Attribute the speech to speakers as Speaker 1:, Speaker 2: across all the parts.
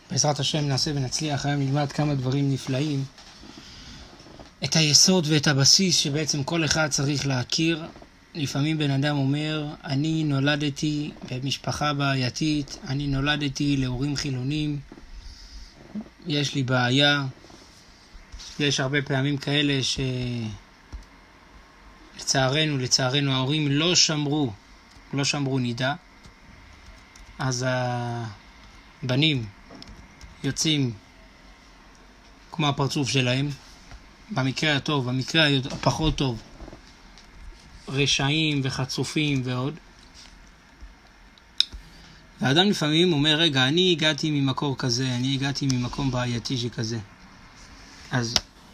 Speaker 1: בעזרת השם נעשה ונצליח, היום נלמד כמה דברים נפלאים. את היסוד ואת הבסיס שבעצם כל אחד צריך להכיר. לפעמים בן אדם אומר, אני נולדתי במשפחה בעייתית, אני נולדתי להורים חילונים, יש לי בעיה. יש הרבה פעמים כאלה שלצערנו ההורים לא שמרו נידה, אז הבנים יוצאים כמו הפרצוף שלהם, במקרה הטוב, במקרה הפחות טוב, רשעים וחצופים ועוד. והאדם לפעמים אומר, רגע, אני הגעתי ממקור כזה, אני הגעתי ממקום בעייתי שכזה, אז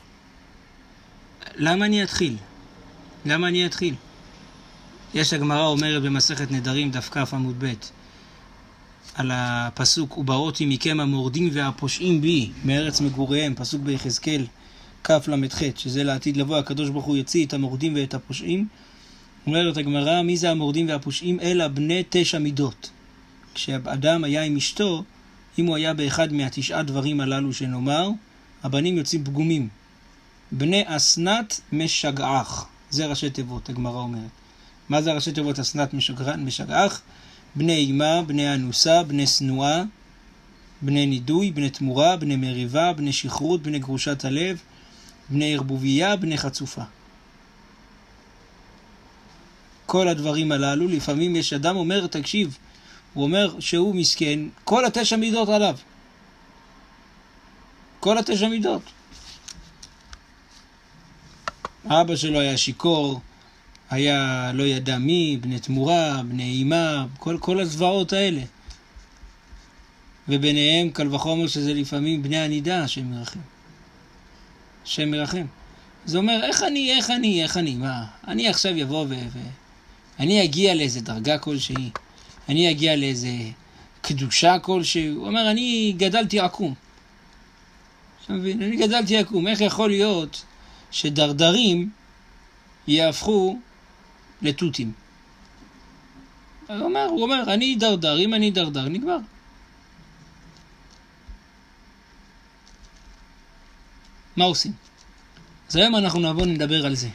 Speaker 1: למה אני אתחיל? יש הגמרא אומרת במסכת נדרים דף כ עמוד ב' על הפסוק, ובראתי מכם המורדים והפושעים בי מארץ מגוריהם, פסוק ביחזקאל כ ל"ח, שזה לעתיד לבוא, הקדוש ברוך הוא יוציא את המורדים ואת הפושעים. אומרת הגמרא, מי זה המורדים והפושעים? אלא בני 9 מידות. כשאדם היה עם אשתו, אם הוא היה באחד מה9 דברים הללו שנאמר, הבנים יוצאים פגומים. בני אסנת משגעך, זה ראשי תיבות, הגמרא אומרת. מה זה ראשי תיבות אסנת משגעך? בני אימה, בני אנוסה, בני שנואה, בני נידוי, בני תמורה, בני מריבה, בני שכרות, בני גרושת הלב, בני ערבוביה, בני חצופה. כל הדברים הללו, לפעמים יש אדם אומר, תקשיב, הוא אומר שהוא מסכן, כל 9 מידות עליו. כל 9 מידות. אבא שלו היה שיקור, היה לא ידע מי, בני תמורה, בני אימה, כל הזוועות האלה. וביניהם קל וחומר שזה לפעמים בני הנידה, השם מרחם. זה אומר, איך אני, מה? אני עכשיו יבוא אני אגיע לאיזה דרגה כלשהי, אני אגיע לאיזה קדושה כלשהי. הוא אומר, אני גדלתי עקום. אני גדלתי עקום. איך יכול להיות שדרדרים יהפכו לתותים? הוא אומר, אני דרדר, אם אני דרדר, נגמר. מה עושים? אז היום אנחנו נדבר על זה.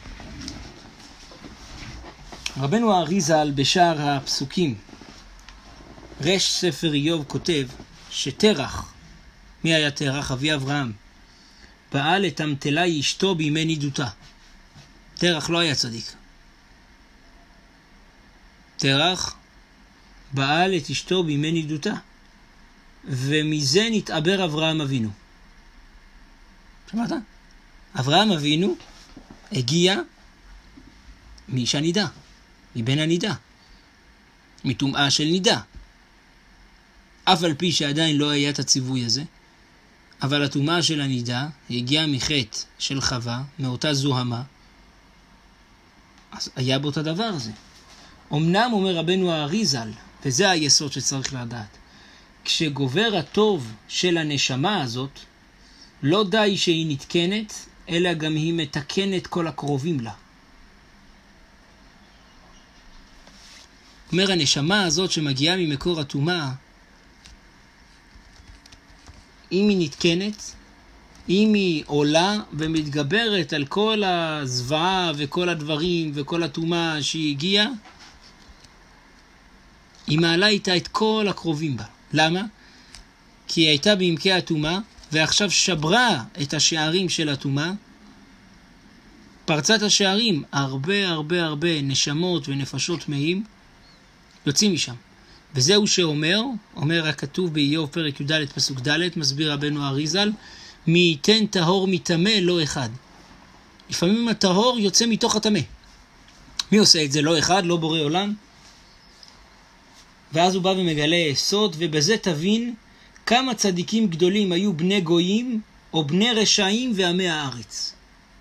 Speaker 1: רבנו האריז"ל בשער הפסוקים, רש ספר איוב, כותב שתרח, מי היה תרח? אבי אברהם, פעל את אמתלה אשתו בימי נידותה. תרח לא היה צדיק. תרח פעל את אשתו בימי נידותה, ומזה נתעבר אברהם אבינו. שמעת? אברהם אבינו הגיע מאישה נידה, מבן הנידה, מטומאה של נידה. אף על פי שעדיין לא היה את הציווי הזה, אבל הטומאה של הנידה הגיעה מחטא של חווה, מאותה זוהמה, אז היה בו את הדבר הזה. אמנם אומר רבנו האריז"ל, וזה היסוד שצריך לדעת, כשגובר הטוב של הנשמה הזאת, לא די שהיא נתקנת, אלא גם היא מתקנת כל הקרובים לה. אומר, הנשמה הזאת שמגיעה ממקור הטומאה, אם היא נתקנת, אם היא עולה ומתגברת על כל הזוועה וכל הדברים וכל הטומאה שהיא הגיעה, היא מעלה איתה את כל הקרובים בה. למה? כי היא הייתה בעמקי הטומאה, ועכשיו שברה את השערים של הטומאה, פרצת השערים, הרבה נשמות ונפשות טמאים יוצאים משם. וזהו אומר הכתוב באיוב פרק י"ד פסוק ד', מסביר רבנו האריז"ל, מי ייתן טהור מטמא לא אחד. לפעמים הטהור יוצא מתוך הטמא. מי עושה את זה? לא אחד, לא בורא עולם. ואז הוא בא ומגלה סוד, ובזה תבין כמה צדיקים גדולים היו בני גויים או בני רשעים ועמי הארץ.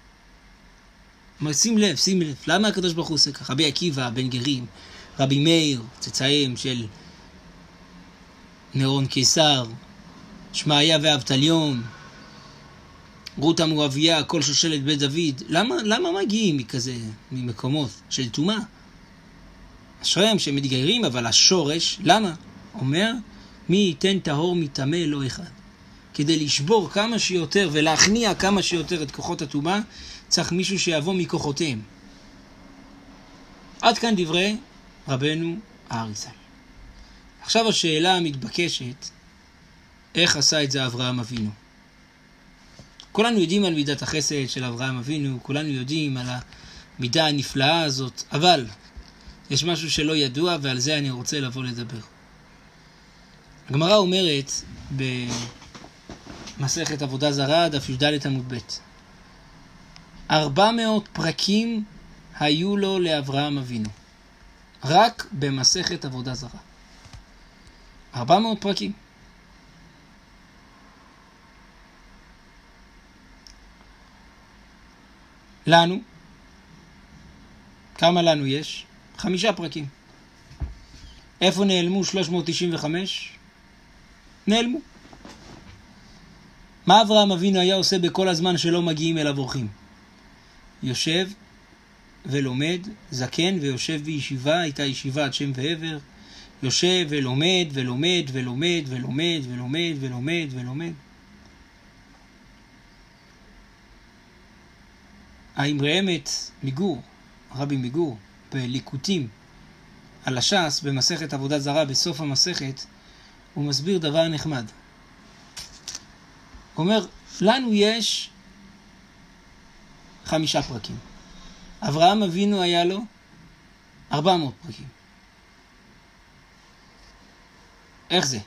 Speaker 1: שים לב, למה הקדוש ברוך הוא עושה ככה? רבי עקיבא, בן גרים, רבי מאיר, צאצאים של נירון קיסר, שמעיה ואבטליון, רות המואביה, כל שושלת בית דוד. למה מגיעים ממקומות של טומאה? אשריהם שמתגיירים, אבל השורש, למה? אומר, מי ייתן טהור מטמא לא אחד. כדי לשבור כמה שיותר ולהכניע כמה שיותר את כוחות הטומאה, צריך מישהו שיבוא מכוחותיהם. עד כאן דברי רבנו האריז"ל. עכשיו השאלה המתבקשת, איך עשה את זה אברהם אבינו? כולנו יודעים על מידת החסד של אברהם אבינו, כולנו יודעים על המידה הנפלאה הזאת, אבל יש משהו שלא ידוע ועל זה אני רוצה לבוא לדבר. הגמרא אומרת במסכת עבודה זרה, דף י"ד עמוד ב', 400 פרקים היו לו לאברהם אבינו, רק במסכת עבודה זרה. 400 פרקים. לנו, כמה לנו יש? 5 פרקים. איפה נעלמו 395? נעלמו. מה אברהם אבינו היה עושה בכל הזמן שלא מגיעים אליו אורחים? יושב ולומד, זקן ויושב בישיבה, הייתה ישיבת שם ועבר, יושב ולומד ולומד ולומד ולומד ולומד ולומד ולומד. האמרי אמת מגור, רבי מגור, בליקוטים על הש"ס במסכת עבודה זרה בסוף המסכת, הוא מסביר דבר נחמד. הוא אומר, לנו יש 5 פרקים. אברהם אבינו היה לו 400 פרקים. איך זה?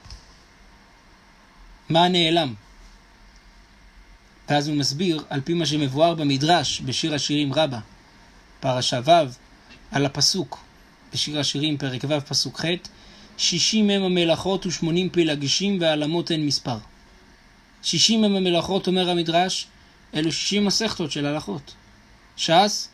Speaker 1: מה נעלם? ואז הוא מסביר, על פי מה שמבואר במדרש, בשיר השירים רבה, פרשה ו', על הפסוק, בשיר השירים פרק ו' פסוק ח', 60 הם המלאכות ו80 פלגשים ועלמות אין מספר. 60 הם המלאכות, אומר המדרש, אלו 60 מסכתות של הלכות. ש"ס,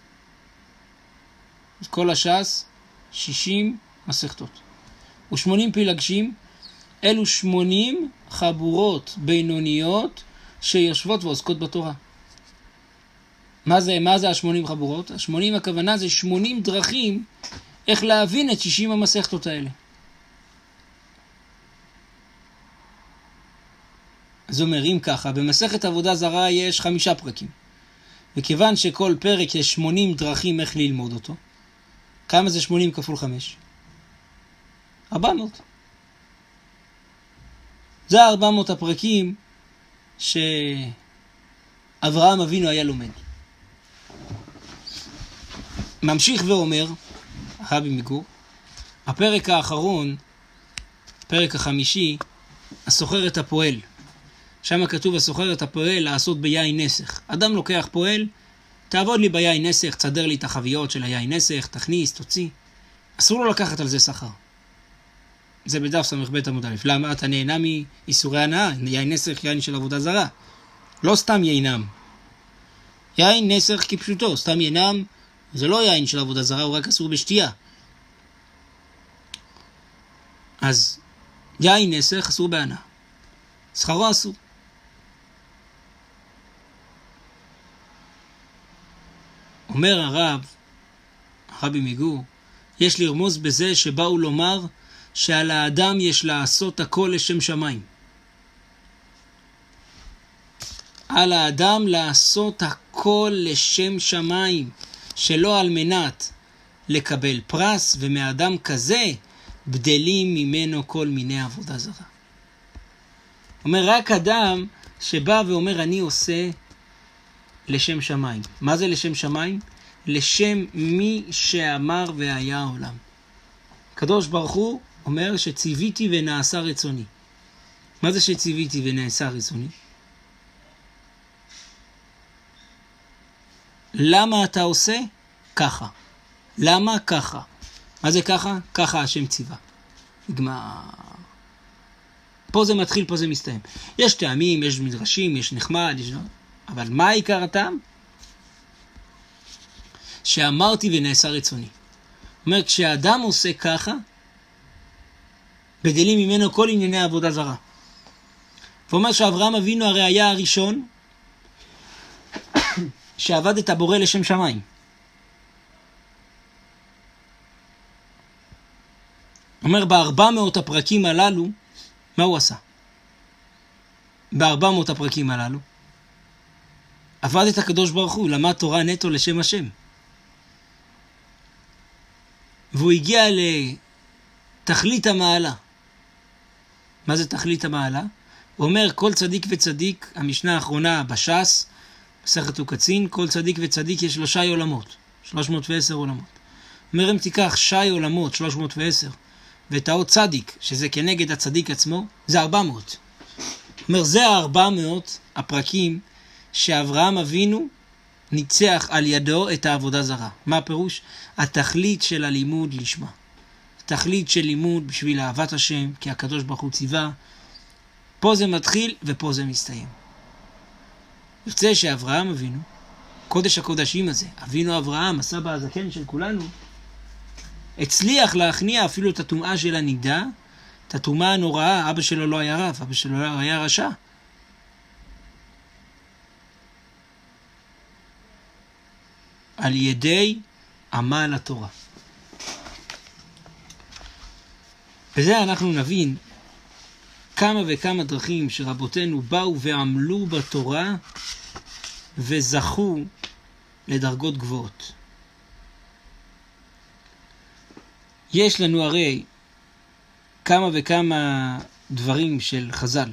Speaker 1: כל הש"ס, 60 מסכתות. ו80 פלגשים, אלו 80 חבורות בינוניות שיושבות ועוסקות בתורה. מה זה ה-80 חבורות? ה-80 הכוונה זה 80 דרכים איך להבין את 60 המסכתות האלה. אז אומרים ככה, במסכת עבודה זרה יש 5 פרקים. וכיוון שכל פרק יש 80 דרכים איך ללמוד אותו, כמה זה 80 כפול 5? 400. זה 400 הפרקים שאברהם אבינו היה לומד. ממשיך ואומר, רבי מגור, הפרק האחרון, פרק החמישי, הסוחר את הפועל. שם כתוב הסוחר את הפועל לעשות ביין נסך. אדם לוקח פועל, תעבוד לי ביין נסך, תסדר לי את החביות של היין נסך, תכניס, תוציא. אסור לו לקחת על זה שכר. זה בדף ס"ב עמוד א'. למה? אתה נהנה מאיסורי הנאה. יין נסך, יין של עבודה זרה. לא סתם יינם. יין נסך כפשוטו, סתם יינם, זה לא יין של עבודה זרה, הוא רק אסור בשתייה. אז יין נסך אסור בהנאה. שכרו אסור. אומר הרבי מגור, יש לרמוז בזה שבאו לומר שעל האדם יש לעשות הכל לשם שמיים. על האדם לעשות הכל לשם שמיים, שלא על מנת לקבל פרס, ומאדם כזה בדלים ממנו כל מיני עבודה זרה. אומר רק אדם שבא ואומר אני עושה לשם שמיים. מה זה לשם שמיים? לשם מי שאמר והיה העולם. הקדוש ברוך הוא אומר שציוויתי ונעשה רצוני. מה זה שציוויתי ונעשה רצוני? למה אתה עושה? ככה. למה? ככה. מה זה ככה? ככה השם ציווה. נגמר. פה זה מתחיל, פה זה מסתיים. יש טעמים, יש מדרשים, יש נחמד, יש... אבל מה העיקר הטעם? שאמרתי ונעשה רצוני. זאת אומרת, כשאדם עושה ככה, בדלים ממנו כל ענייני עבודה זרה. ואומר שאברהם אבינו הרי היה הראשון שעבד את הבורא לשם שמיים. אומר ב400 הפרקים הללו, מה הוא עשה? ב-400 הפרקים הללו? עבד את הקדוש ברוך הוא, למד תורה נטו לשם השם. והוא הגיע לתכלית המעלה. מה זה תכלית המעלה? הוא אומר, כל צדיק וצדיק, המשנה האחרונה בש"ס, מסכת וקצין, כל צדיק וצדיק יש 3 עולמות, 310 עולמות. אומר, אם תיקח 6 עולמות, 310, ואת האות צדיק, שזה כנגד הצדיק עצמו, זה 400. אומר, זה 400 הפרקים שאברהם אבינו ניצח על ידו את העבודה זרה. מה הפירוש? התכלית של הלימוד לשמה. תכלית של לימוד בשביל אהבת השם, כי הקדוש ברוך הוא ציווה. פה זה מתחיל ופה זה מסתיים. יוצא שאברהם אבינו, קודש הקודשים הזה, אבינו אברהם, הסבא הזקן של כולנו, הצליח להכניע אפילו את הטומאה של הנידה, את הטומאה הנוראה. אבא שלו לא היה רב, אבא שלו היה רשע. על ידי עמל התורה. בזה אנחנו נבין כמה וכמה דרכים שרבותינו באו ועמלו בתורה וזכו לדרגות גבוהות. יש לנו הרי כמה וכמה דברים של חז"ל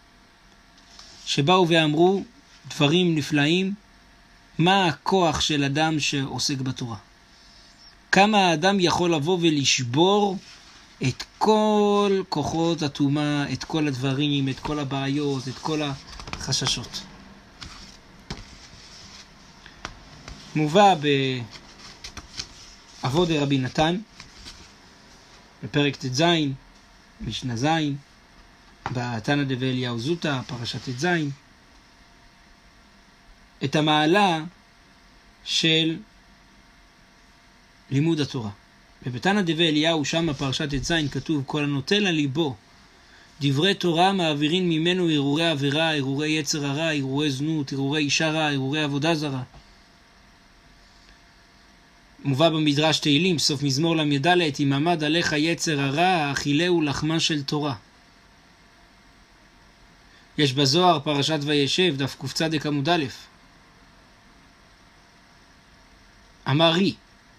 Speaker 1: שבאו ואמרו דברים נפלאים. מה הכוח של אדם שעוסק בתורה? כמה האדם יכול לבוא ולשבור את כל כוחות הטומאה, את כל הדברים, את כל הבעיות, את כל החששות. מובא באבות דרבי נתן, בפרק ט"ז, משנה ז', בתנא דאליהו זוטא, פרשת ט"ז, את המעלה של לימוד התורה. ובתנא דאליהו שם פרשת ט"ז כתוב, כל הנוטל על ליבו דברי תורה מעבירים ממנו הרהורי עבירה, הרהורי יצר הרע, הרהורי זנות, הרהורי אישה רע, הרהורי עבודה זרה. מובא במדרש תהילים, סוף מזמור ל"ד, אם עמד עליך יצר הרע, אכילהו לחמה של תורה. יש בזוהר פרשת וישב, דף קצ"ד עמוד א', אמר רי,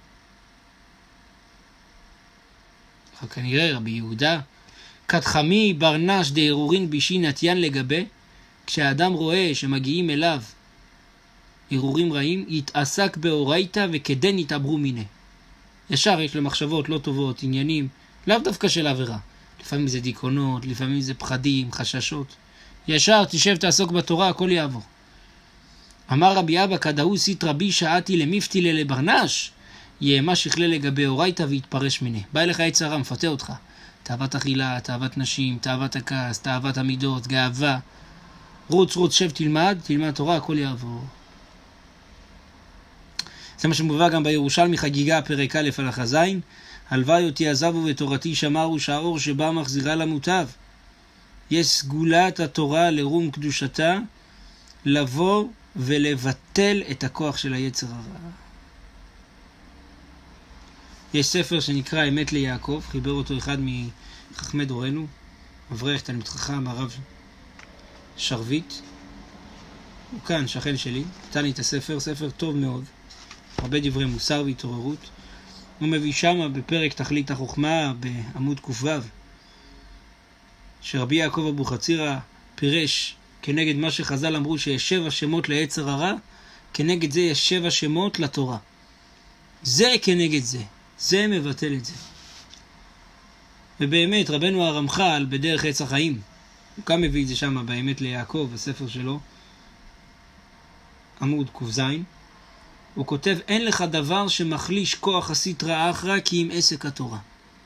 Speaker 1: כנראה רבי יהודה, כתחמי ברנש דהרורין בישי נתיין לגבי, כשהאדם רואה שמגיעים אליו הרהורים רעים, יתעסק באורייתא וכדן יתעברו מיני. ישר יש למחשבות לא טובות, עניינים, לאו דווקא של עבירה. לפעמים זה דיכאונות, לפעמים זה פחדים, חששות. ישר תשב תעסוק בתורה, הכל יעבור. אמר רבי אבא, כדאו סית רבי שעתי למפתילה לברנש, יהמה שכלה לגבי אורייתא ויתפרש מיני. בא אליך יצר הרע, מפתה אותך. תאוות אכילה, תאוות נשים, תאוות הכעס, תאוות המידות, גאווה. רוץ, שב, תלמד תורה, הכל יעבור. זה מה שמובא גם בירושלמי חגיגה פרק א' הלכה ז', הלוואי אותי עזבו ותורתי שמרו, שהאור שבא מחזירה למוטב. יש סגולת התורה לרום קדושתה, לבוא ולבטל את הכוח של היצר הרע. יש ספר שנקרא אמת ליעקב, חיבר אותו אחד מחכמי דורנו, אברך תלמיד חכם הרב שרביט. הוא כאן שכן שלי, נתן לי את הספר, ספר טוב מאוד, הרבה דברי מוסר והתעוררות. הוא מביא שמה בפרק תכלית החוכמה בעמוד ק"ו, שרבי יעקב אבוחצירא פירש כנגד מה שחז"ל אמרו שיש 7 שמות ליצר הרע, כנגד זה יש 7 שמות לתורה. זה כנגד זה, זה מבטל את זה. ובאמת רבנו הרמח"ל בדרך עץ החיים, הוא גם מביא את זה שם באמת ליעקב, הספר שלו, עמוד ק"ז, הוא כותב, אין לך דבר שמחליש כוח הסטרא אחרא כי אם עסק התורה.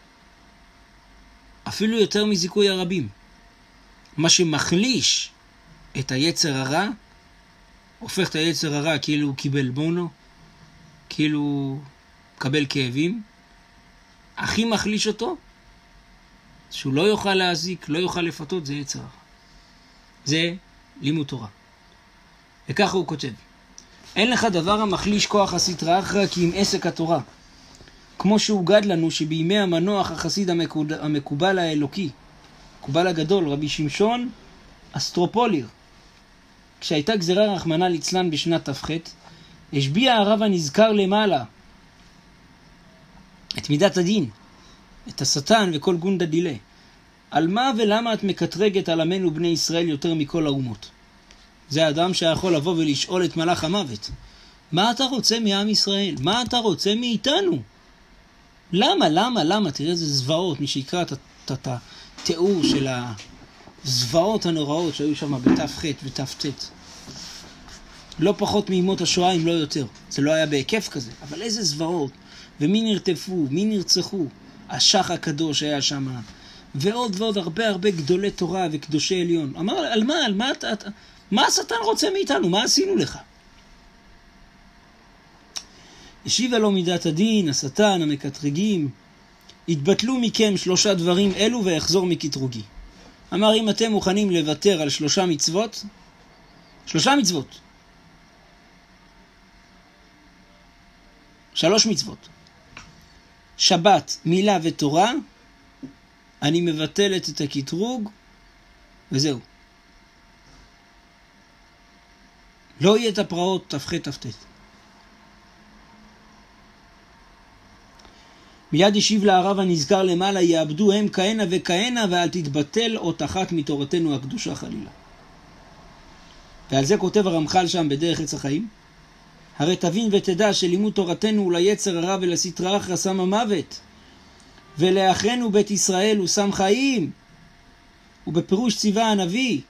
Speaker 1: אפילו יותר מזיכוי הרבים. מה שמחליש את היצר הרע, הופך את היצר הרע כאילו הוא קיבל בונו, כאילו הוא מקבל כאבים, הכי מחליש אותו, שהוא לא יוכל להזיק, לא יוכל לפתות, זה יצר הרע. זה לימוד תורה. וככה הוא כותב, אין לך דבר המחליש כוח הסטרא אחרא כי אם עסק התורה. כמו שהוגד לנו שבימי המנוח החסיד המקובל האלוקי, מקובל הגדול, רבי שמשון אסטרופוליר. כשהייתה גזירה רחמנא ליצלן בשנת ת"ח, השביע הרב הנזכר למעלה את מידת הדין, את השטן וכל גונדה דילה. על מה ולמה את מקטרגת על עמנו בני ישראל יותר מכל האומות? זה האדם שיכול לבוא ולשאול את מלאך המוות. מה אתה רוצה מעם ישראל? מה אתה רוצה מאיתנו? למה? תראה איזה זוועות, מי שיקרא את התיאור של הזוועות הנוראות שהיו שם בת"ח ות"ט. לא פחות מימות השואה, אם לא יותר. זה לא היה בהיקף כזה, אבל איזה זוועות. ומי נרטפו, מי נרצחו. השח הקדוש היה שם. ועוד הרבה גדולי תורה וקדושי עליון. אמר, על מה השטן רוצה מאיתנו? מה עשינו לך? השיבה לו מידת הדין, השטן, המקטרגים, התבטלו מכם 3 דברים אלו ויחזור מקטרוגי. אמר, אם אתם מוכנים לוותר על 3 מצוות, 3 מצוות, 3 מצוות, שבת, מילה ותורה, אני מבטלת את הקטרוג, וזהו. לא יהיה את הפרעות ת"ח ת"ט. מיד השיב לערב הנזכר למעלה, יעבדו הם כהנה וכהנה, ואל תתבטל אות אחת מתורתנו הקדושה חלילה. ועל זה כותב הרמח"ל שם בדרך עץ החיים, הרי תבין ותדע שלימוד תורתנו הוא ליצר הרע ולסטרא אחרא שם המוות, ולאחינו בית ישראל הוא שם חיים. ובפירוש ציווה הנביא,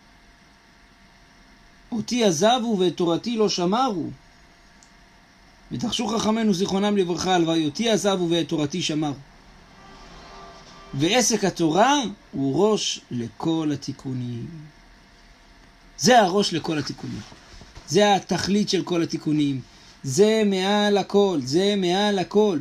Speaker 1: אותי עזבו ואת תורתי לא שמרו. ודרשו חכמינו זיכרונם לברכה על אותי עזבו ואת תורתי שמרו. ועסק התורה הוא ראש לכל התיקונים. זה הראש לכל התיקונים. זה התכלית של כל התיקונים. זה מעל הכל, זה מעל הכל.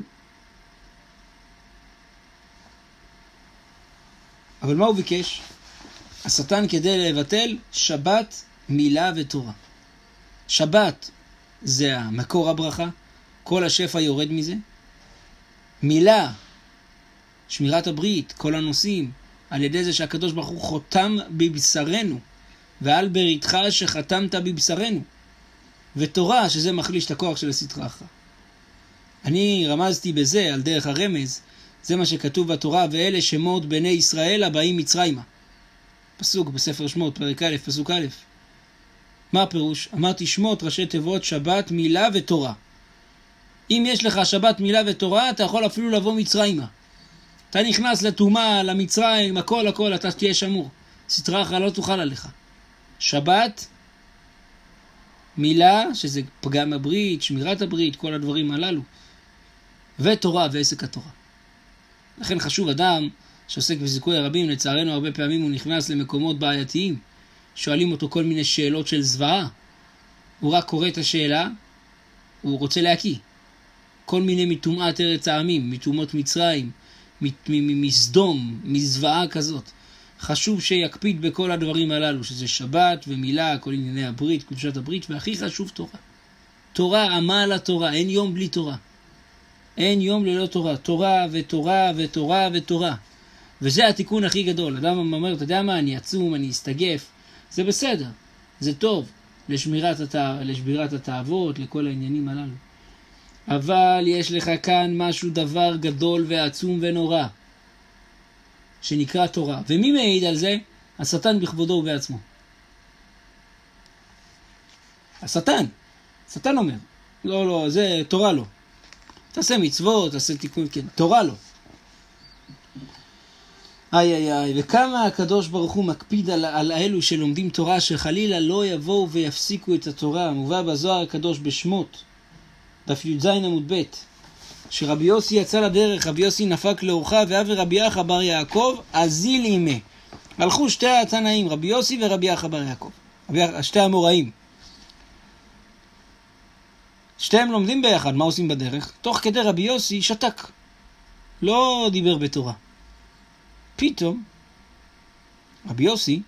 Speaker 1: אבל מה הוא ביקש? השטן כדי לבטל שבת, מילה ותורה. שבת זה המקור הברכה, כל השפע יורד מזה. מילה, שמירת הברית, כל הנושאים, על ידי זה שהקדוש ברוך הוא חותם בבשרנו, ועל בריתך שחתמת בבשרנו. ותורה, שזה מחליש את הכוח של הסטרא אחרא. אני רמזתי בזה, על דרך הרמז, זה מה שכתוב בתורה, ואלה שמות בני ישראל הבאים מצרימה. פסוק בספר שמות, פרק א', פסוק א'. מה הפירוש? אמרתי שמות ראשי תיבות שבת, מילה ותורה. אם יש לך שבת, מילה ותורה, אתה יכול אפילו לבוא מצרימה. אתה נכנס לטומאה, למצרים, הכל, אתה תהיה שמור. סטרא אחרא לא תוכל עליך. שבת, מילה, שזה פגם הברית, שמירת הברית, כל הדברים הללו. ותורה ועסק התורה. לכן חשוב אדם שעוסק בזיכוי הרבים, לצערנו הרבה פעמים הוא נכנס למקומות בעייתיים. שואלים אותו כל מיני שאלות של זוועה. הוא רק קורא את השאלה, הוא רוצה להקיא. כל מיני מטומאת ארץ העמים, מטומאות מצרים, מסדום, מזוועה כזאת. חשוב שיקפיד בכל הדברים הללו, שזה שבת ומילה, כל ענייני הברית, קדושת הברית, והכי חשוב תורה. תורה, עמל התורה, אין יום בלי תורה. אין יום ללא תורה. תורה ותורה ותורה ותורה. וזה התיקון הכי גדול. אדם אומר, אתה יודע מה, אני עצום, אני אסתגף. זה בסדר, זה טוב לשבירת התאוות, לכל העניינים הללו. אבל יש לך כאן משהו, דבר גדול ועצום ונורא, שנקרא תורה. ומי מעיד על זה? השטן בכבודו ובעצמו. השטן אומר, לא, זה תורה לא. תעשה מצוות, תעשה תיקון, כן, תורה לא. וכמה הקדוש ברוך הוא מקפיד על האלו שלומדים תורה, שחלילה לא יבואו ויפסיקו את התורה. מובא בזוהר הקדוש בשמות, דף י"ז עמוד ב', שרבי יוסי יצא לדרך, רבי יוסי נפק לאורחה, ואבי רבי אחא בר יעקב אזיל עימה. הלכו 2 התנאים, רבי יוסי ורבי אחא בר יעקב, 2 המוראים. שתיהם לומדים ביחד, מה עושים בדרך? תוך כדי רבי יוסי שתק, לא דיבר בתורה. פתאום רבי יוסי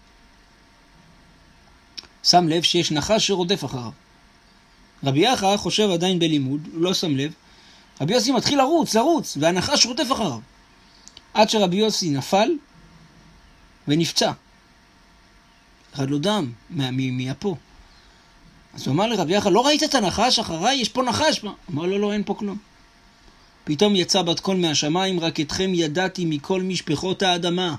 Speaker 1: שם לב שיש נחש שרודף אחריו. רבי אחא חושב עדיין בלימוד, הוא לא שם לב. רבי יוסי מתחיל לרוץ, והנחש רודף אחריו. עד שרבי יוסי נפל ונפצע. ירד לו דם מהפה. אז הוא אמר לרבי יחיא, לא ראית את הנחש אחריי? יש פה נחש. אמר לו, לא, אין פה כלום. פתאום יצא בת קול מהשמיים, רק אתכם ידעתי מכל משפחות האדמה.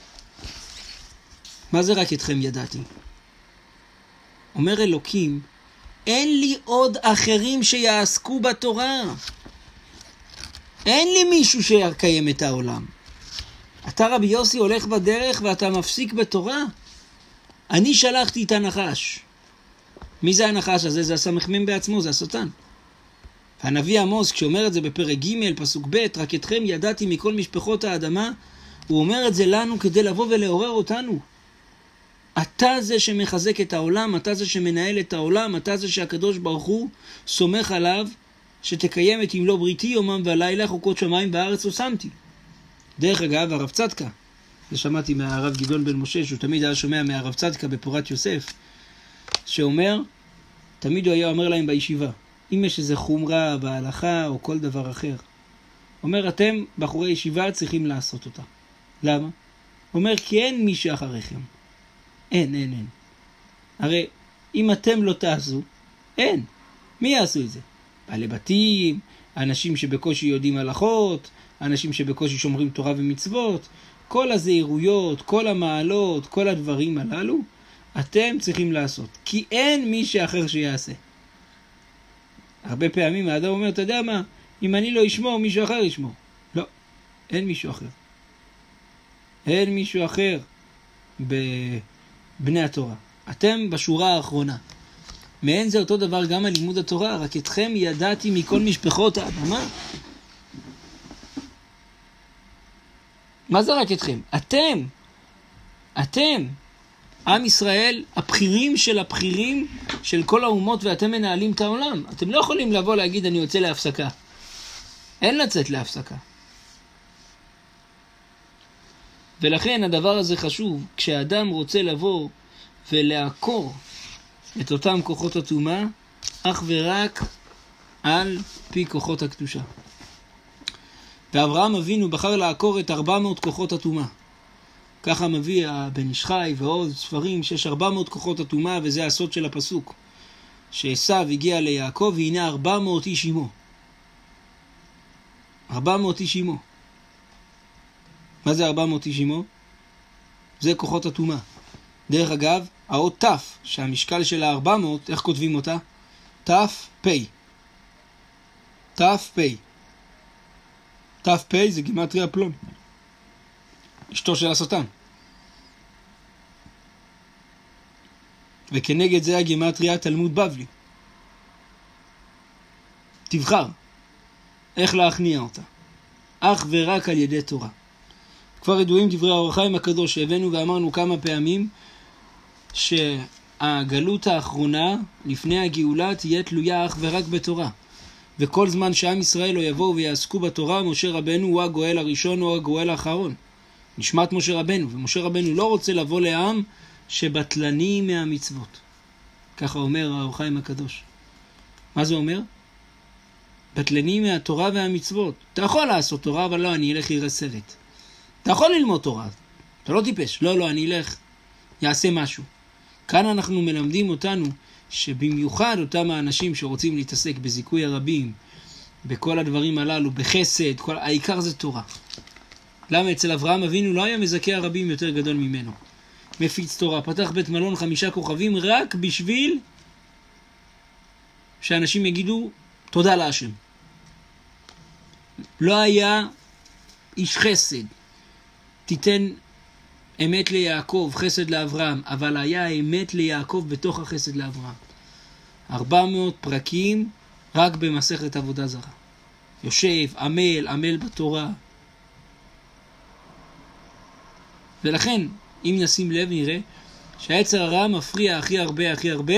Speaker 1: מה זה רק אתכם ידעתי? אומר אלוקים, אין לי עוד אחרים שיעסקו בתורה. אין לי מישהו שיקיים את העולם. אתה רבי יוסי הולך בדרך ואתה מפסיק בתורה? אני שלחתי את הנחש. מי זה הנחש הזה? זה הסמ"ם בעצמו, זה השטן. והנביא עמוס, כשאומר את זה בפרק ג' פסוק ב', רק אתכם ידעתי מכל משפחות האדמה, הוא אומר את זה לנו כדי לבוא ולעורר אותנו. אתה זה שמחזק את העולם, אתה זה שמנהל את העולם, אתה זה שהקדוש ברוך הוא סומך עליו שתקיים את אם לא בריתי יומם ולילה חוקות שמיים בארץ לא שמתי. דרך אגב, הרב צדקה, זה שמעתי מהרב גדעון בן משה, שהוא תמיד היה שומע מהרב צדקה בפורת יוסף, שאומר, תמיד הוא היה אומר להם בישיבה, אם יש איזה חומרה בהלכה או כל דבר אחר, אומר, אתם בחורי ישיבה צריכים לעשות אותה. למה? אומר, כי אין מי שאחריכם. אין. הרי אם אתם לא תעשו, אין. מי יעשו את זה? בעלי בתים, אנשים שבקושי יודעים הלכות, אנשים שבקושי שומרים תורה ומצוות, כל הזהירויות, כל המעלות, כל הדברים הללו, אתם צריכים לעשות. כי אין מי שאחר שיעשה. הרבה פעמים האדם אומר, אתה יודע מה? אם אני לא אשמור, מישהו אחר ישמור. לא, אין מישהו אחר. אין מישהו אחר בבני התורה. אתם בשורה האחרונה. מעין זה אותו דבר גם על לימוד התורה, רק אתכם ידעתי מכל משפחות האדמה. מה זה רק אתכם? אתם, עם ישראל, הבחירים של הבחירים של כל האומות, ואתם מנהלים את העולם. אתם לא יכולים לבוא להגיד אני יוצא להפסקה. אין לצאת להפסקה. ולכן הדבר הזה חשוב, כשאדם רוצה לבוא ולעקור את אותם כוחות הטומאה, אך ורק על פי כוחות הקדושה. ואברהם אבינו בחר לעקור את 400 כוחות הטומאה. ככה מביא הבן איש חי ועוד ספרים שיש 400 כוחות הטומאה, וזה הסוד של הפסוק. שעשיו הגיע ליעקב והנה 400 איש עמו. 400 איש עמו. מה זה 400 איש עמו? זה כוחות הטומאה. דרך אגב, האות ת' שהמשקל של ה-400, איך כותבים אותה? ת' פ'. ת' פ'. ת' פ' זה גימטריה פלוני. אשתו של השטן. וכנגד זה הגימטריה תלמוד בבלי. תבחר איך להכניע אותה. אך ורק על ידי תורה. כבר ידועים דברי האור החיים הקדוש שהבאנו ואמרנו כמה פעמים שהגלות האחרונה לפני הגאולה תהיה תלויה אך ורק בתורה. וכל זמן שעם ישראל לא יבואו ויעסקו בתורה, משה רבנו הוא הגואל הראשון או הגואל האחרון. נשמת משה רבנו, ומשה רבנו לא רוצה לבוא לעם שבטלני מהמצוות. ככה אומר האור החיים הקדוש. מה זה אומר? בטלני מהתורה והמצוות. אתה יכול לעשות תורה, אבל לא, אני אלך יראה סרט. אתה יכול ללמוד תורה, אתה לא טיפש. לא, אני אלך, יעשה משהו. כאן אנחנו מלמדים אותנו שבמיוחד אותם האנשים שרוצים להתעסק בזיכוי הרבים, בכל הדברים הללו, בחסד, העיקר זה תורה. למה אצל אברהם אבינו לא היה מזכה הרבים יותר גדול ממנו? מפיץ תורה, פתח בית מלון 5 כוכבים רק בשביל שאנשים יגידו תודה להשם. לא היה איש חסד, תיתן אמת ליעקב, חסד לאברהם, אבל היה אמת ליעקב בתוך החסד לאברהם. 400 פרקים רק במסכת עבודה זרה. יושב, עמל בתורה. ולכן, אם נשים לב נראה שהיצר הרע מפריע הכי הרבה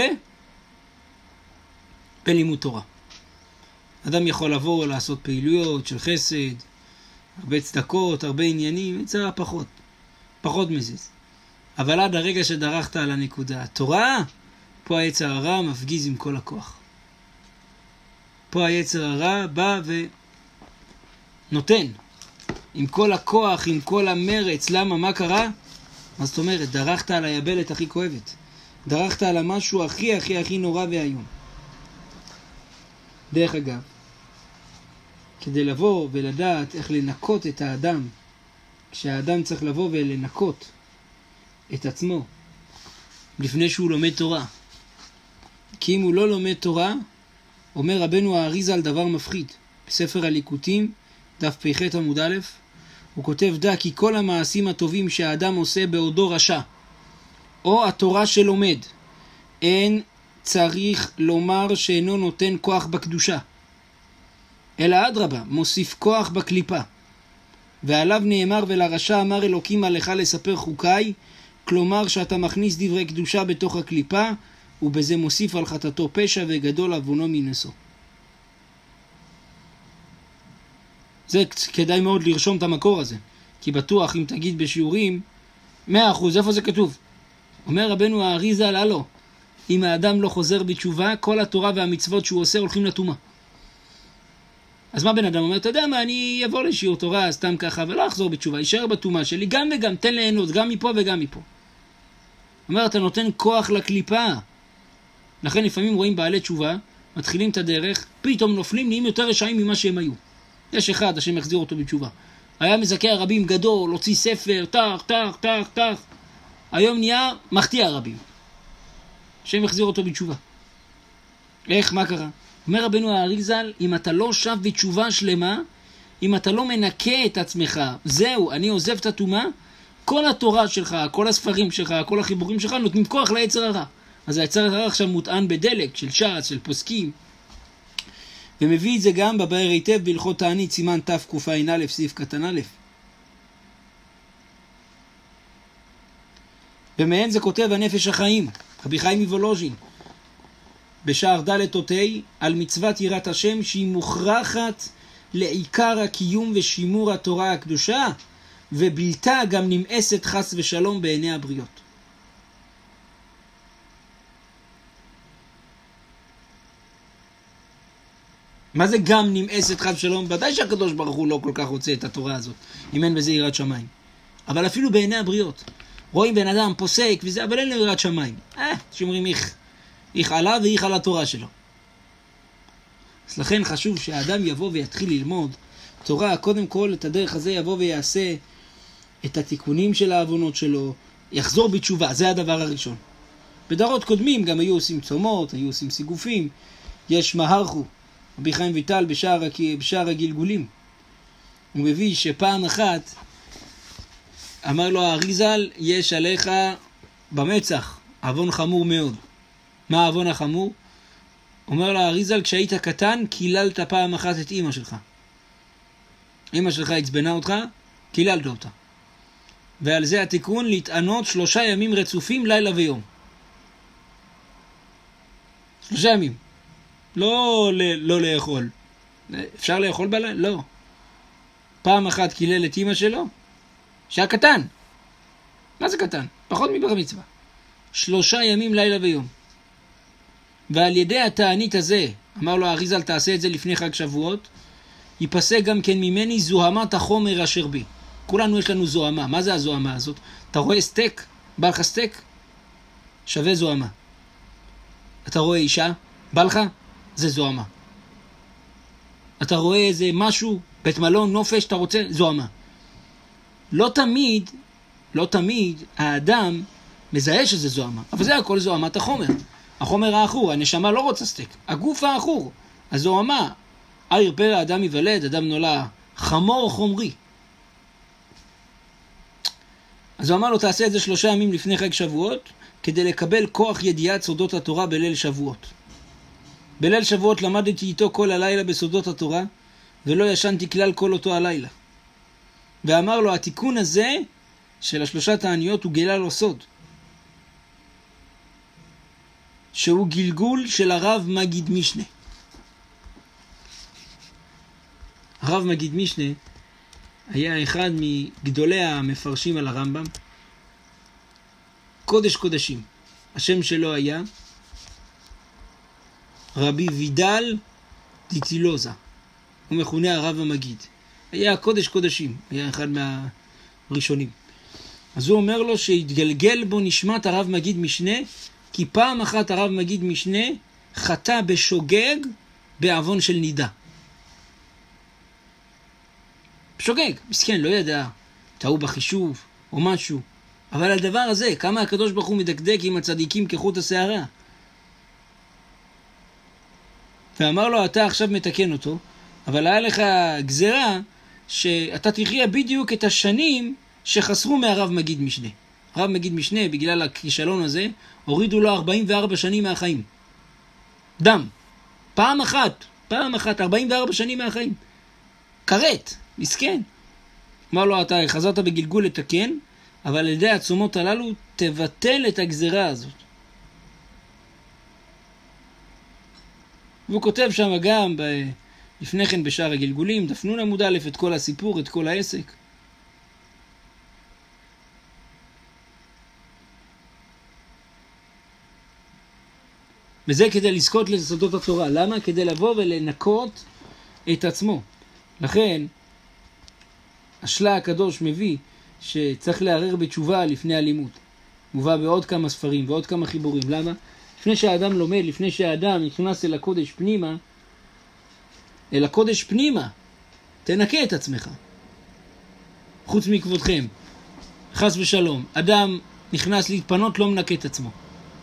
Speaker 1: בלימוד תורה. אדם יכול לבוא לעשות פעילויות של חסד, הרבה צדקות, הרבה עניינים, יצר פחות מזיז. אבל עד הרגע שדרכת על הנקודה, התורה, פה היצר הרע מפגיז עם כל הכוח. פה היצר הרע בא ונותן עם כל הכוח, עם כל המרץ. למה? מה קרה? מה זאת אומרת? דרכת על היבלת הכי כואבת. דרכת על המשהו הכי הכי הכי נורא והיום. דרך אגב, כדי לבוא ולדעת איך לנקות את האדם, כשהאדם צריך לבוא ולנקות את עצמו לפני שהוא לומד תורה. כי אם הוא לא לומד תורה, אומר רבנו האריזה על דבר מפחיד. בספר הליקוטים, דף פ"ח עמוד א', הוא כותב דע כי כל המעשים הטובים שהאדם עושה בעודו רשע, או התורה שלומד, אין צריך לומר שאינו נותן כוח בקדושה, אלא אדרבה, מוסיף כוח בקליפה. ועליו נאמר ולרשע אמר אלוקים עליך לספר חוקיי, כלומר שאתה מכניס דברי קדושה בתוך הקליפה, ובזה מוסיף על חטאתו פשע וגדול עוונו מנשוא. זה כדאי מאוד לרשום את המקור הזה, כי בטוח אם תגיד בשיעורים 100%, איפה זה כתוב? אומר רבנו האריזה לא, אם האדם לא חוזר בתשובה, כל התורה והמצוות שהוא עושה הולכים לטומאה. אז מה בן אדם אומר? אתה יודע מה, אני אבוא לשיעור תורה סתם ככה ולא אחזור בתשובה, יישאר בטומאה שלי גם וגם, תן ליהנות גם מפה וגם מפה. אומר, אתה נותן כוח לקליפה. לכן לפעמים רואים בעלי תשובה, מתחילים את הדרך, פתאום נופלים, נהיים יותר רשעים ממה שהם היו. יש אחד, השם יחזיר אותו בתשובה. היה מזכה הרבים גדול, הוציא ספר, תח. היום נהיה מחטיא הרבים. השם יחזיר אותו בתשובה. איך? מה קרה? אומר רבנו האריזל, אם אתה לא שב בתשובה שלמה, אם אתה לא מנקה את עצמך, זהו, אני עוזב את הטומאה, כל התורה שלך, כל הספרים שלך, כל החיבורים שלך, נותנים כוח ליצר הרע. אז היצר הרע עכשיו מוטען בדלק של ש"ס, של פוסקים. ומביא את זה גם בבאר היטב בהלכות תענית סימן תקע"א סעיף קטן א'. ומהן זה כותב הנפש החיים, רבי חיים מוולוז'ין, בשער ד' אותי, על מצוות יראת השם שהיא מוכרחת לעיקר הקיום ושימור התורה הקדושה, ובלתה גם נמאסת חס ושלום בעיני הבריות. מה זה גם נמאסת חס ושלום? ודאי שהקדוש ברוך הוא לא כל כך רוצה את התורה הזאת, אם אין בזה יראת שמיים. אבל אפילו בעיני הבריות. רואים בן אדם פוסק וזה, אבל אין לו יראת שמיים. שאומרים איך עלה ואיך על התורה שלו. אז לכן חשוב שהאדם יבוא ויתחיל ללמוד תורה, קודם כל את הדרך הזה יבוא ויעשה את התיקונים של העוונות שלו, יחזור בתשובה, זה הדבר הראשון. בדורות קודמים גם היו עושים צומות, היו עושים סיגופים, יש מהרחו, רבי חיים ויטל בשער הגלגולים. הוא מביא שפעם אחת אמר לו האריזל, יש עליך במצח עוון חמור מאוד. מה העוון החמור? אומר לו האריזל, כשהיית קטן קיללת פעם אחת את אמא שלך. אמא שלך הצבנה אותך, קיללת אותה. ועל זה התיקון להתענות 3 ימים רצופים לילה ויום. 3 ימים. לא לאכול. אפשר לאכול בלילה? לא. פעם אחת קילל את אמא שלו, שהיה קטן. מה זה קטן? פחות מבר מצווה. 3 ימים לילה ויום. ועל ידי התענית הזה, אמר לו האריזל, תעשה את זה לפני חג שבועות, ייפסק גם כן ממני זוהמת החומר אשר בי. כולנו יש לנו זוהמה. מה זה הזוהמה הזאת? אתה רואה סטייק? בא לך סטייק? שווה זוהמה. אתה רואה אישה? בא לך? זה זוהמה. אתה רואה איזה משהו, בית מלון, נופש, אתה רוצה? זוהמה. לא תמיד האדם מזהה שזה זוהמה. אבל זה הכל זוהמת החומר. החומר האחור, הנשמה לא רוצה סטייק. הגוף האחור, הזוהמה. עיר פרא אדם יוולד, אדם נולד חמור חומרי. אז הוא אמר לו, תעשה את זה 3 ימים לפני חג שבועות, כדי לקבל כוח ידיעת סודות התורה בליל שבועות. בליל שבועות למדתי איתו כל הלילה בסודות התורה, ולא ישנתי כלל כל אותו הלילה. ואמר לו, התיקון הזה של 3 תעניות הוא גילה לו סוד. שהוא גלגול של הרב מגיד משנה. הרב מגיד משנה היה אחד מגדולי המפרשים על הרמב"ם. קודש קודשים. השם שלו היה רבי וידל דיטילוזה. הוא מכונה הרב המגיד. היה קודש קודשים. היה אחד מהראשונים. אז הוא אומר לו שהתגלגל בו נשמת הרב מגיד משנה, כי פעם אחת הרב מגיד משנה חטא בשוגג בעוון של נידה. שוגג, מסכן, לא ידע, טעו בחישוב או משהו. אבל על דבר הזה, כמה הקדוש ברוך הוא מדקדק עם הצדיקים כחוט השערה. ואמר לו, אתה עכשיו מתקן אותו, אבל היה לך גזרה שאתה תחיה בדיוק את השנים שחסרו מהרב מגיד משנה. הרב מגיד משנה, בגלל הכישלון הזה, הורידו לו 44 שנים מהחיים. דם. פעם אחת, 44 שנים מהחיים. קראת, מסכן. אמר לו, אתה חזרת בגלגול לתקן, אבל על ידי הצומות הללו תבטל את הגזרה הזאת. והוא כותב שם גם לפני כן בשאר הגלגולים, דף נ עמוד א', את כל הסיפור, את כל העסק. וזה כדי לזכות לסודות התורה. למה? כדי לבוא ולנקות את עצמו. לכן, השלה הקדוש מביא שצריך לערער בתשובה לפני הלימוד. מובא בעוד כמה ספרים ועוד כמה חיבורים. למה? לפני שהאדם לומד, לפני שהאדם נכנס אל הקודש פנימה, תנקה את עצמך. חוץ מכבודכם, חס ושלום, אדם נכנס להתפנות, לא מנקה את עצמו.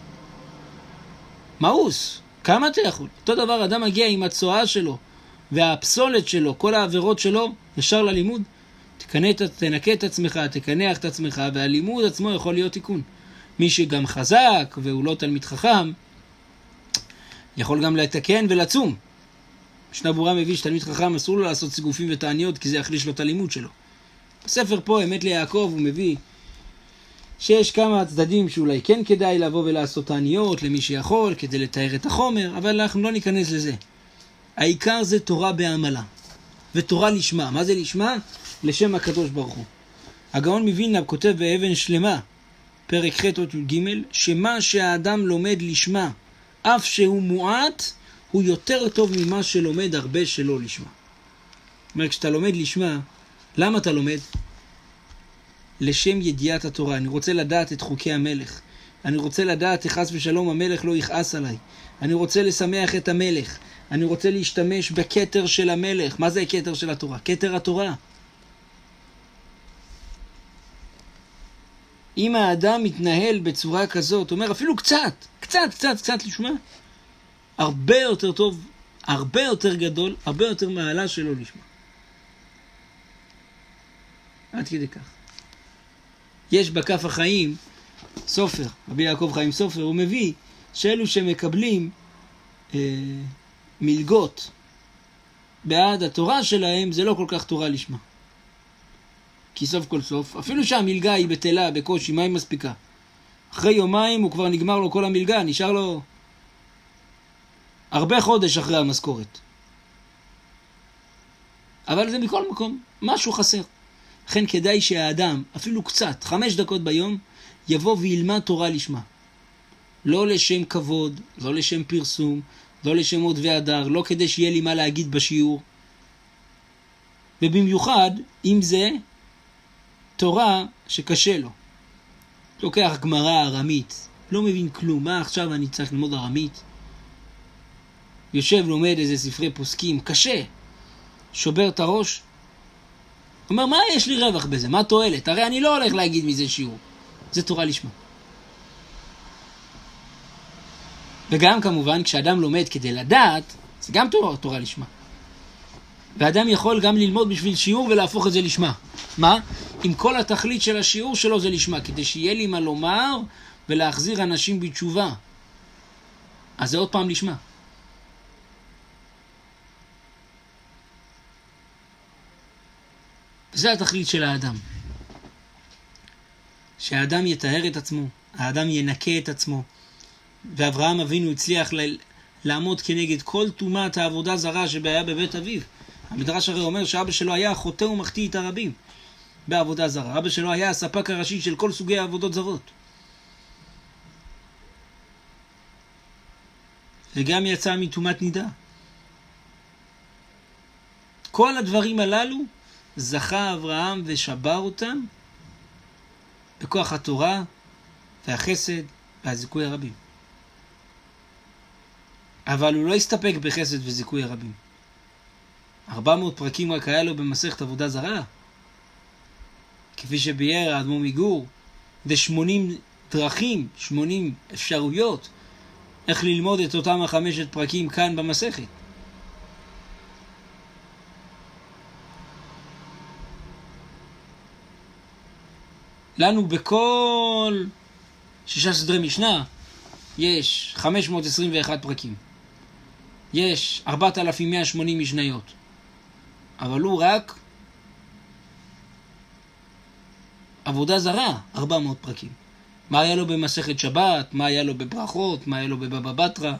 Speaker 1: מאוס, כמה אתה יכול? אותו דבר, אדם מגיע עם הצועה שלו והפסולת שלו, כל העבירות שלו, ישר ללימוד. תנקה את עצמך, תקנח את עצמך, והלימוד עצמו יכול להיות תיקון. מי שגם חזק והוא לא תלמיד חכם, יכול גם לתקן ולצום. משנה ברורה מביא שתלמיד חכם אסור לו לעשות סיגופים ותעניות, כי זה יחליש לו את הלימוד שלו. בספר פה, אמת ליעקב, הוא מביא שיש כמה צדדים שאולי כן כדאי לבוא ולעשות תעניות למי שיכול, כדי לתאר את החומר, אבל אנחנו לא ניכנס לזה. העיקר זה תורה בעמלה, ותורה לשמה. מה זה לשמה? לשם הקדוש ברוך הוא. הגאון מווילנה כותב באבן שלמה, פרק ח' אות י"ג, שמה שהאדם לומד לשמה, אף שהוא מועט, הוא יותר טוב ממה שלומד הרבה שלא לשמה. זאת אומרת, כשאתה לומד לשמה, למה אתה לומד? לשם ידיעת התורה. אני רוצה לדעת את חוקי המלך. אני רוצה לדעת חס ושלום המלך לא יכעס עליי. אני רוצה לשמח את המלך. אני רוצה להשתמש בכתר של המלך. מה זה הכתר של התורה? כתר התורה. אם האדם מתנהל בצורה כזאת, אומר אפילו קצת לשמה, הרבה יותר טוב, הרבה יותר גדול, הרבה יותר מעלה שלא לשמה. עד כדי כך. יש בכף החיים סופר, רבי יעקב חיים סופר, הוא מביא שאלו שמקבלים מלגות בעד התורה שלהם, זה לא כל כך תורה לשמה. כי סוף כל סוף, אפילו שהמלגה היא בטלה, בקושי, מה היא מספיקה? אחרי יומיים הוא כבר נגמר לו כל המלגה, נשאר לו הרבה חודש אחרי המשכורת. אבל זה מכל מקום, משהו חסר. לכן כדאי שהאדם, אפילו קצת, 5 דקות ביום, יבוא וילמד תורה לשמה. לא לשם כבוד, לא לשם פרסום, לא לשם עוד והדר, לא כדי שיהיה לי מה להגיד בשיעור. ובמיוחד, אם זה תורה שקשה לו. לוקח גמרא ארמית, לא מבין כלום, מה עכשיו אני צריך ללמוד ארמית? יושב לומד איזה ספרי פוסקים, קשה, שובר את הראש. אומר, מה יש לי רווח בזה? מה תועלת? הרי אני לא הולך להגיד מזה שיעור. זה תורה לשמה. וגם כמובן, כשאדם לומד כדי לדעת, זה גם תורה לשמה. ואדם יכול גם ללמוד בשביל שיעור ולהפוך את זה לשמה. מה? אם כל התכלית של השיעור שלו זה לשמה, כדי שיהיה לי מה לומר ולהחזיר אנשים בתשובה. אז זה עוד פעם לשמה. וזה התכלית של האדם. שהאדם יטהר את עצמו, האדם ינקה את עצמו. ואברהם אבינו הצליח לעמוד כנגד כל תומת העבודה זרה שהיה בבית אביו. המדרש הרי אומר שאבא שלו היה חוטא ומחטיא את הרבים בעבודה זרה. אבא שלו היה הספק הראשי של כל סוגי העבודות זרות. וגם יצא מתומת נידה. כל הדברים הללו זכה אברהם ושבר אותם בכוח התורה והחסד והזיכוי הרבים. אבל הוא לא הסתפק בחסד וזיכוי הרבים. 400 פרקים רק היה לו במסכת עבודה זרה. כפי שביאר האדמו"ר מגור, זה 80 דרכים, 80 אפשרויות, איך ללמוד את אותם 5 פרקים כאן במסכת. לנו בכל 6 סדרי משנה יש 521 פרקים. יש 4180 משניות. אבל הוא רק עבודה זרה, 400 פרקים. מה היה לו במסכת שבת, מה היה לו בברכות, מה היה לו בבבא בתרא.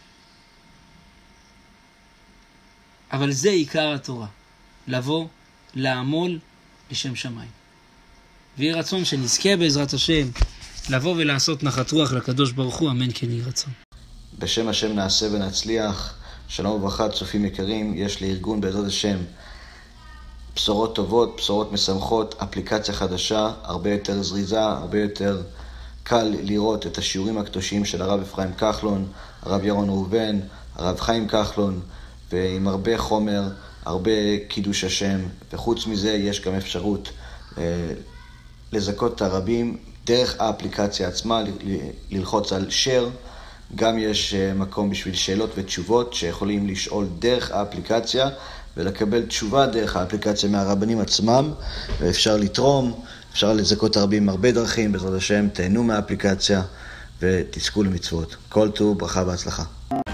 Speaker 1: אבל זה עיקר התורה, לבוא, לעמול לשם שמיים. ויהי רצון שנזכה בעזרת השם לבוא ולעשות נחת רוח לקדוש ברוך הוא, אמן כן יהי רצון.
Speaker 2: בשם השם נעשה ונצליח. שלום וברכה, צופים יקרים, יש לארגון בעזרת השם בשורות טובות, בשורות משמחות, אפליקציה חדשה, הרבה יותר זריזה, הרבה יותר קל לראות את השיעורים הקדושים של הרב אפרים כחלון, הרב ירון ראובן, הרב חיים כחלון, ועם הרבה חומר, הרבה קידוש השם, וחוץ מזה יש גם אפשרות לזכות את הרבים דרך האפליקציה עצמה, ללחוץ על share. גם יש מקום בשביל שאלות ותשובות שיכולים לשאול דרך האפליקציה ולקבל תשובה דרך האפליקציה מהרבנים עצמם, ואפשר לתרום, אפשר לזכות הרבים הרבה דרכים. בעזרת השם תהנו מהאפליקציה ותזכו למצוות. כל טוב, ברכה והצלחה.